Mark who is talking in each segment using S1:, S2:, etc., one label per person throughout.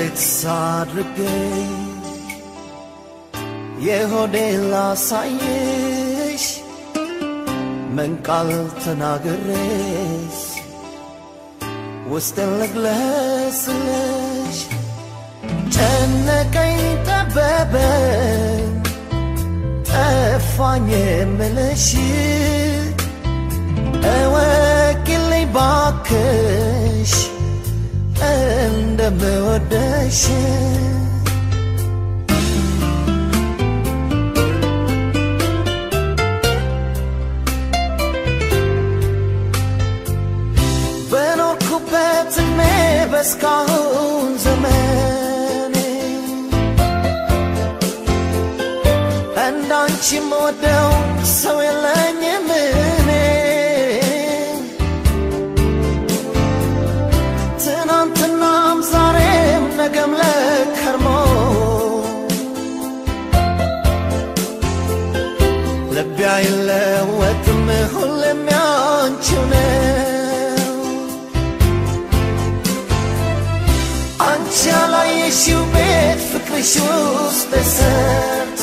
S1: እንዴት ሳድርጌ የሆዴን ላሳይሽ ምን ቃል ተናግሬስ ውስጤን ልግለጽልሽ ጨነቀኝ ጠበበኝ ጠፋኝ የምልሽ እወቂልኝ ባክሽ እንደምወደሽ በኖርኩበት እድሜ በእስካሁን ዘመኔ እንዳንቺ የምወደው ሰው የለኝም እኔ ትናንትናም ዛሬም ነገም ለከርሞ ልቤ አይለወጥም ሁሌም ያንቺው ነው አንቺ ያላየሽው ቤት ፍቅርሽ ውስጥ ተሰርቶ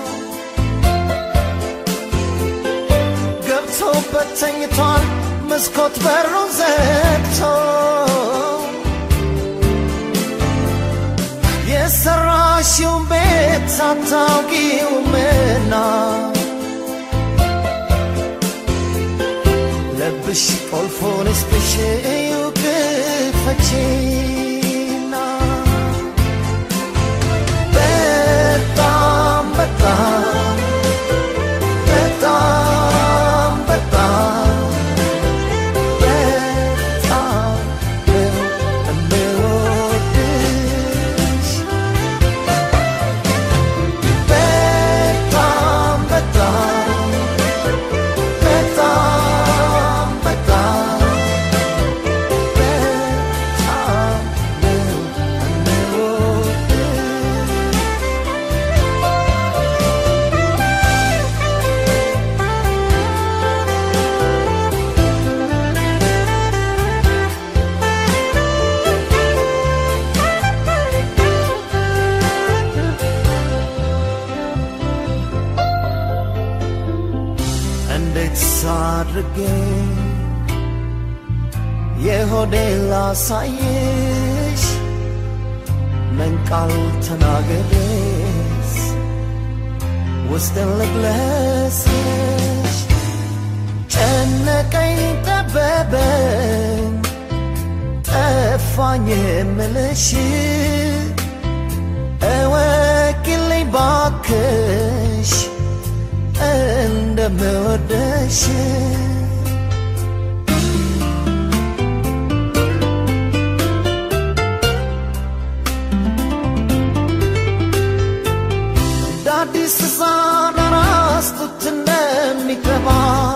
S1: ገብቶበት ተኝቷል መስኮት በሩን ዘግቶ የሰራሽውን ቤት ሳታውቂውምና ልብሽ ቆልፎን እስክሽ እዩ ክፈቺና በጣም በጣም በጣም በጣም እንዴት ሳድርጌ የሆዴን ላሳይሽ ምን ቃል ተናግሬስ ውስጤን ልግለጽልሽ ጨነቀኝ ጠበበኝ ጠፋኝ የምልሽ እወቂልኝ ባክሽ እንደምወደሽ ዳዲስ ሕፃን አራስ ጡት እንደሚገባ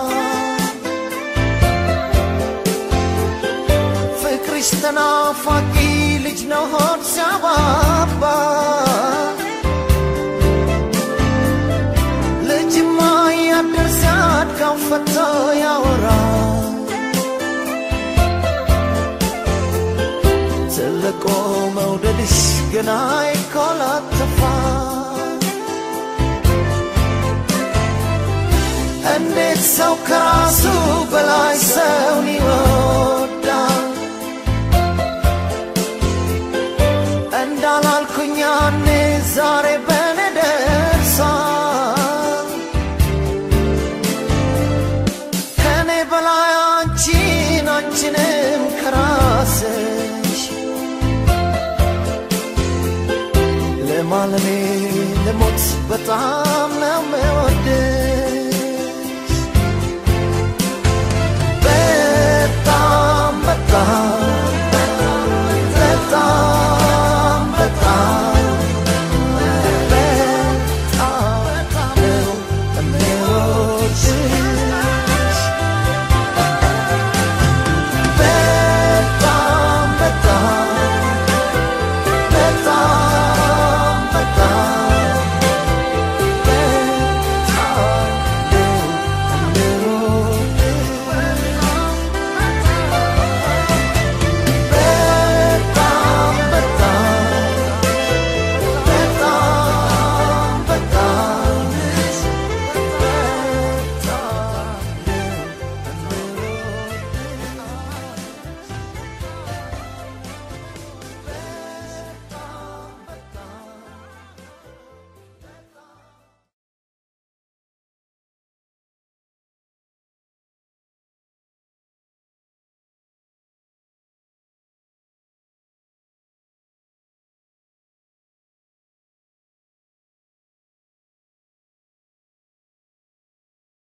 S1: ፍቅርሽ ተናፋቂ ልጅ ነው ሆድ ሲያባባ ፈቶ ያወራል ትልቁ መውደድሽ ገና ይኮላተፋል እንዴት ሰው ከራሱ በላይ ሰውን ይወዳል እንዳላልኩኝ ያኔ ዛሬ በኔ ደርሷል አንቺንም ከራስሽ ለማለሜ ለሞት በጣም ነው የምወድሽ